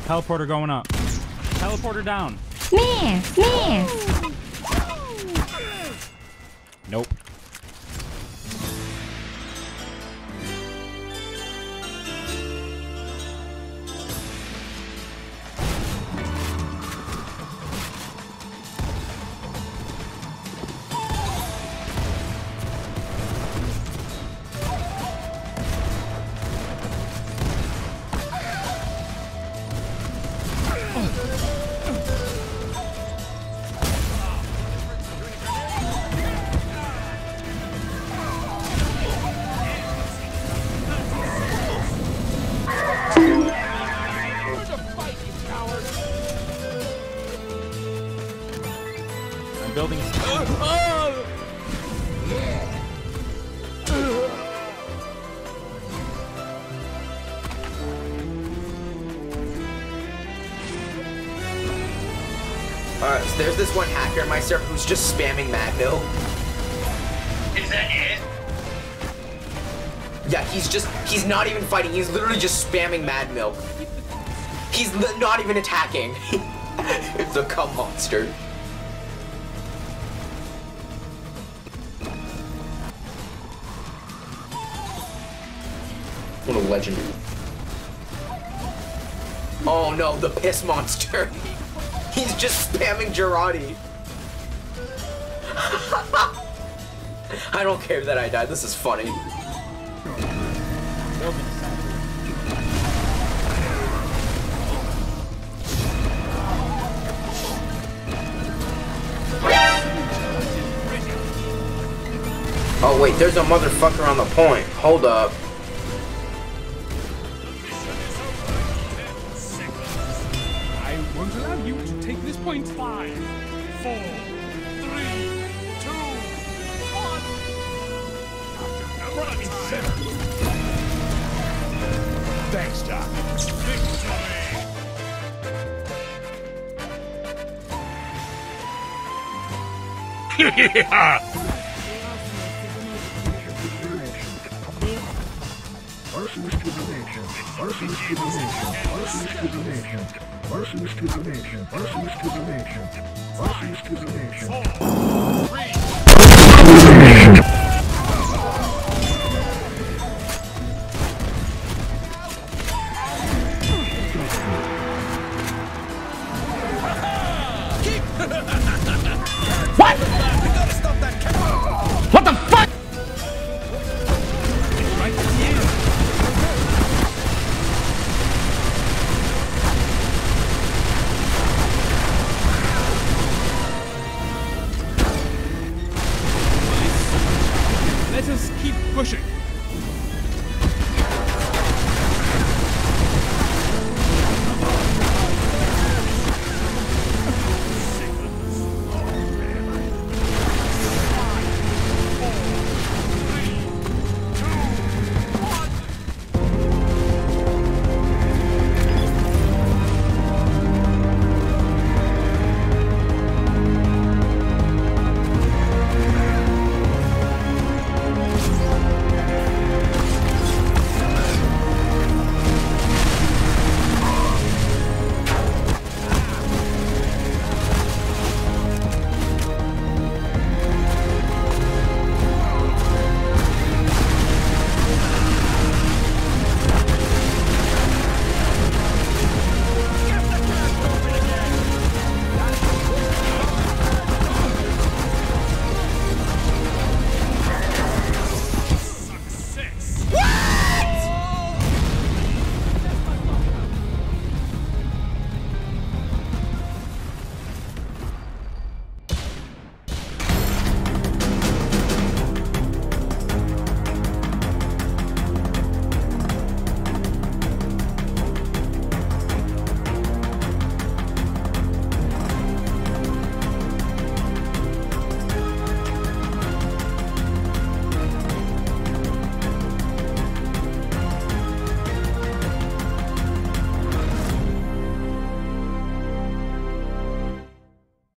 Teleporter going up. Teleporter down. Nope. Building. Alright, so there's this one hacker in my server who's just spamming Mad Mill. Is that it? Yeah, he's not even fighting, he's literally just spamming Mad Mill. He's not even attacking. It's a cum monster. What a legend. Oh no, the piss monster. He's just spamming Girardi. I don't care that I died, this is funny. Oh wait, there's a motherfucker on the point. Hold up. Won't allow you to take this point. 5, 4, 3, 2, 1. After thanks, Doc. Victory! Arsonist to the nation. Arsonist to the nation. Arsonist to the nation. Arsonist to the nation. Arsonist to the nation. Arsonist to the nation. 4, 3,